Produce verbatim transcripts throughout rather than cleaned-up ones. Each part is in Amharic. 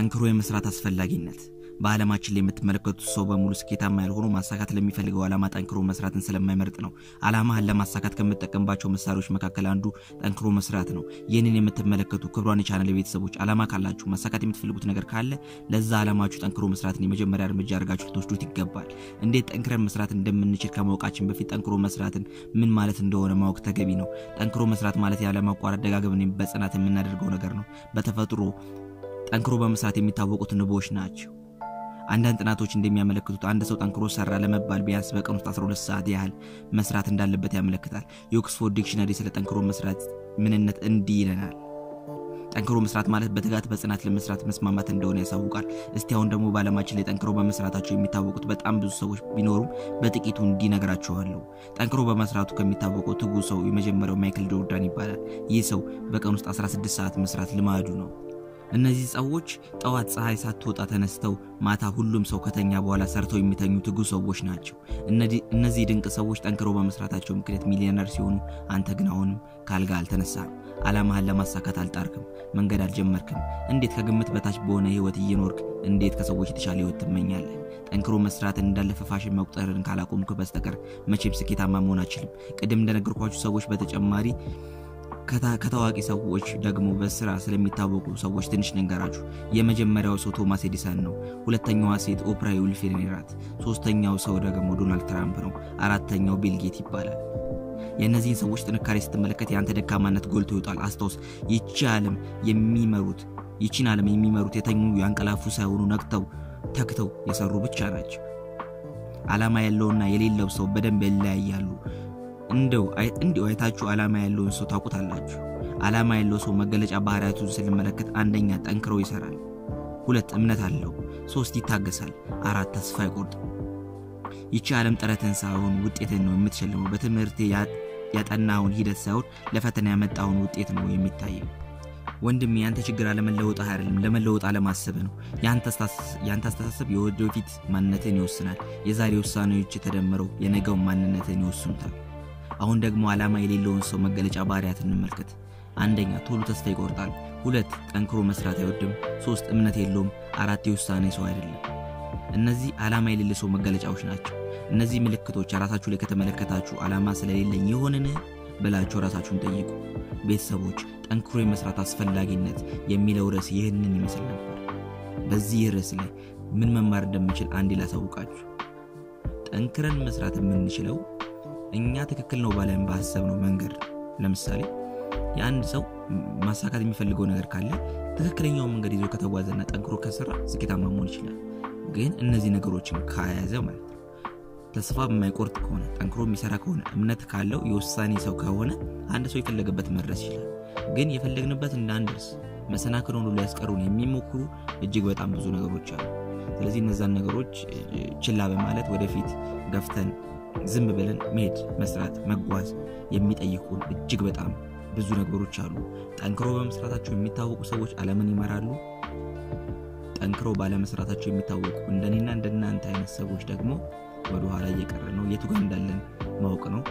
ጠንክሮ የመስራት አስፈላጊነት በአለማችን ላይ የምትመለከቱት ሰው በሙሉ ስኬታማ ያልሆኑ ማሳካት ለሚፈልገው አላማ ጠንክሮ መስራትን ስለማይመርጥ ነው። አላማህን ለማሳካት ከምትጠቀምባቸው መሳሪያዎች መካከል አንዱ ጠንክሮ መስራት ነው። ይህንን የምትመለከቱ ክብሯን የቻናል ቤተሰቦች አላማ ካላችሁ ማሳካት የምትፈልጉት ነገር ካለ ለዛ አላማችሁ ጠንክሮ መስራትን የመጀመሪያ እርምጃ አድርጋችሁ ልትወስዱት ይገባል። እንዴት ጠንክረን መስራት እንደምንችል ከማወቃችን በፊት ጠንክሮ መስራትን ምን ማለት እንደሆነ ማወቅ ተገቢ ነው። ጠንክሮ መስራት ማለት ያለማቋረጥ ደጋግመን በጽናት የምናደርገው ነገር ነው። በተፈጥሮ ጠንክሮ በመስራት የሚታወቁት ንቦች ናቸው። አንዳንድ ጥናቶች እንደሚያመለክቱት አንድ ሰው ጠንክሮ ሰራ ለመባል ቢያንስ በቀን ውስጥ አስራ ሁለት ሰዓት ያህል መስራት እንዳለበት ያመለክታል። የኦክስፎርድ ዲክሽነሪ ስለ ጠንክሮ መስራት ምንነት እንዲህ ይለናል። ጠንክሮ መስራት ማለት በትጋት በጽናት ለመስራት መስማማት እንደሆነ ያሳውቃል። እስቲ አሁን ደግሞ በአለማችን ላይ ጠንክሮ በመስራታቸው የሚታወቁት በጣም ብዙ ሰዎች ቢኖሩም በጥቂቱ እንዲነግራችኋለሁ። ጠንክሮ በመስራቱ ከሚታወቀው ትጉ ሰው የመጀመሪያው ማይክል ጆርዳን ይባላል። ይህ ሰው በቀን ውስጥ አስራ ስድስት ሰዓት መስራት ልማዱ ነው። እነዚህ ሰዎች ጠዋት ፀሐይ ሳትወጣ ተነስተው ማታ ሁሉም ሰው ከተኛ በኋላ ሰርተው የሚተኙ ትጉ ሰዎች ናቸው። እነዚህ ድንቅ ሰዎች ጠንክረው በመስራታቸው ምክንያት ሚሊዮነር ሲሆኑ አንተ ግን አሁንም ካልጋ አልተነሳም። አላማህን ለማሳካት አልጣርክም፣ መንገድ አልጀመርክም። እንዴት ከግምት በታች በሆነ ህይወት እየኖርክ እንዴት ከሰዎች የተሻለ ህይወት ትመኛለህ? ጠንክሮ መስራትን እንዳለፈ ፋሽን መቁጠርን ካላቆምክ በስተቀር መቼም ስኬታማ መሆን አትችልም። ቅድም እንደነገርኳችሁ ሰዎች በተጨማሪ ከታዋቂ ሰዎች ደግሞ በስራ ስለሚታወቁ ሰዎች ትንሽ ልንገራችሁ። የመጀመሪያው ሰው ቶማስ ኤዲሰን ነው። ሁለተኛዋ ሴት ኦፕራ ዊንፍሪ ናት። ሶስተኛው ሰው ደግሞ ዶናልድ ትራምፕ ነው። አራተኛው ቢል ጌት ይባላል። የእነዚህን ሰዎች ጥንካሬ ስትመለከት ያንተ ደካማነት ጎልቶ ይወጣል። አስታውስ፣ ይቺ ዓለም የሚመሩት ይቺን ዓለም የሚመሩት የተኙ ያንቀላፉ ሳይሆኑ ነቅተው ተክተው የሰሩ ብቻ ናቸው። አላማ ያለውና የሌለው ሰው በደንብ ይለያያሉ። እንደው አይት እንደው አይታችሁ አላማ ያለው ሰው ታውቁታላችሁ። አላማ ያለው ሰው መገለጫ ባህሪያቱን ስለመለከት አንደኛ ጠንክሮ ይሰራል፣ ሁለት እምነት አለው፣ ሶስት ይታገሳል፣ አራት ተስፋ አይቆርጥም። ይቺ ዓለም ጥረትን ሳይሆን ውጤትን ነው የምትሸልመው። በትምህርት ያጠናውን ሂደት ሳይሆን ለፈተና ያመጣውን ውጤት ነው የሚታየው። ወንድም ያንተ ችግር አለመለወጥ አይደለም፣ ለመለወጥ አለማሰብ ነው። ያንተ ያንተ አስተሳሰብ የወደፊት ማንነትን ይወስናል። የዛሬ ውሳኔዎች ተደምረው የነገው ማንነትን ይወስኑታል። አሁን ደግሞ አላማ የሌለውን ሰው መገለጫ ባህሪያትን እንመልከት። አንደኛ ቶሎ ተስፋ ይቆርጣል፣ ሁለት ጠንክሮ መስራት አይወድም፣ ሶስት እምነት የለውም፣ አራት የውሳኔ ሰው አይደለም። እነዚህ አላማ የሌለ ሰው መገለጫዎች ናቸው። እነዚህ ምልክቶች ራሳችሁ ላይ ከተመለከታችሁ አላማ ስለሌለኝ ይሆንን ብላችሁ ራሳችሁን ጠይቁ። ቤተሰቦች ጠንክሮ የመስራት አስፈላጊነት የሚለው ርዕስ ይህንን ይመስል ነበር። በዚህ ርዕስ ላይ ምን መማር እንደምችል አንዴ ላሳውቃችሁ። ጠንክረን መስራት የምንችለው እኛ ትክክል ነው ባለን ባሰብነው መንገድ። ለምሳሌ የአንድ ሰው ማሳካት የሚፈልገው ነገር ካለ ትክክለኛው መንገድ ይዞ ከተጓዘና ጠንክሮ ከሰራ ስኬታማ መሆን ይችላል። ግን እነዚህ ነገሮችን ካያዘ ማለት ነው ተስፋ የማይቆርጥ ከሆነ ጠንክሮ የሚሰራ ከሆነ እምነት ካለው የውሳኔ ሰው ከሆነ አንድ ሰው የፈለገበት መድረስ ይችላል። ግን የፈለግንበት እንዳንደርስ መሰናክል ሆኖ ሊያስቀሩን የሚሞክሩ እጅግ በጣም ብዙ ነገሮች አሉ። ስለዚህ እነዛን ነገሮች ችላ በማለት ወደፊት ገፍተን ዝም ብለን መሄድ መስራት መጓዝ የሚጠይቁን እጅግ በጣም ብዙ ነገሮች አሉ። ጠንክሮ በመስራታቸው የሚታወቁ ሰዎች ዓለምን ይመራሉ። ጠንክሮ ባለመስራታቸው የሚታወቁ እንደኔና እንደናንተ አይነት ሰዎች ደግሞ ወደ ኋላ እየቀረ ነው። የቱ ጋር እንዳለን ማወቅ ነው።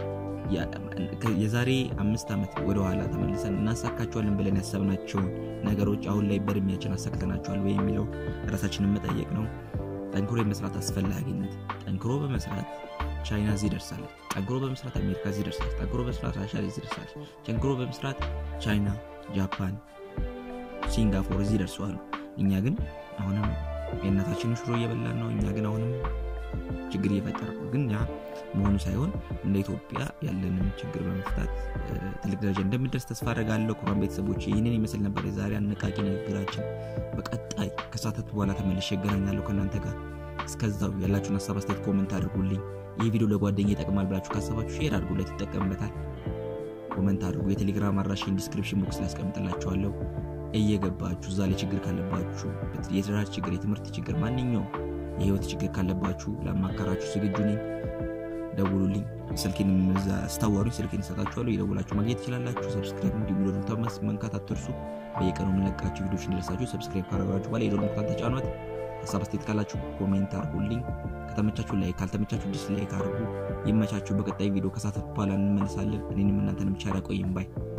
የዛሬ አምስት ዓመት ወደ ኋላ ተመልሰን እናሳካቸዋለን ብለን ያሰብናቸው ነገሮች አሁን ላይ በእድሜያችን አሳክተናቸዋል ወይ የሚለው ራሳችንን መጠየቅ ነው። ጠንክሮ የመስራት አስፈላጊነት ጠንክሮ በመስራት ቻይና እዚህ ደርሳለች። ጠንክሮ በመስራት አሜሪካ እዚህ ደርሳለች። ጠንክሮ በመስራት ራሽያ እዚህ ደርሳለች። ጠንክሮ በመስራት ቻይና፣ ጃፓን፣ ሲንጋፖር እዚህ ደርሰዋል። እኛ ግን አሁንም የእናታችንን ሽሮ እየበላን ነው። እኛ ግን አሁንም ችግር እየፈጠርን ነው። ግን ያ መሆኑ ሳይሆን እንደ ኢትዮጵያ ያለንን ችግር በመፍታት ትልቅ ደረጃ እንደምንደርስ ተስፋ አደርጋለሁ። ኩራም ቤተሰቦች ይህንን ይመስል ነበር የዛሬ አነቃቂ ንግግራችን። በቀጣይ ከሰዓታት በኋላ ተመልሼ እገናኛለሁ ከእናንተ ጋር። እስከዛው ያላችሁን ሐሳብ አስተያየት ኮሜንት አድርጉልኝ። ይህ ቪዲዮ ለጓደኛ ይጠቅማል ብላችሁ ካሰባችሁ ሼር አድርጉለት፣ ይጠቀምበታል። ኮሜንት አድርጉ። የቴሌግራም አድራሻዬን ዲስክሪፕሽን ቦክስ ላይ አስቀምጥላችኋለሁ። እየገባችሁ እዛ ላይ ችግር ካለባችሁ የስራ ችግር፣ የትምህርት ችግር፣ ማንኛውም የህይወት ችግር ካለባችሁ ለማከራችሁ ዝግጁ ነኝ። ደውሉልኝ። ስልኬን አስተዋሩኝ፣ ስልኬን ሰጣችኋለሁ። ይደውላችሁ ማግኘት ትችላላችሁ። ሰብስክራይብ እንዲብሉን ተማስ መንካት አትርሱ። በየቀኑ የምንለቃቸው ቪዲዮዎች እንዲደርሳችሁ ሰብስክራይብ ካደረጋችሁ በኋላ የደወል ምልክቱን ተጫኑት። ሐሳብ አስተያየት ካላችሁ ኮሜንት አድርጉልኝ። ከተመቻችሁ ላይክ፣ ካልተመቻችሁ ዲስላይክ አድርጉ። ይመቻችሁ። በቀጣይ ቪዲዮ ከሰዓታት በኋላ እንመለሳለን። እኔንም እናንተንም ቻላ ቆይም ባይ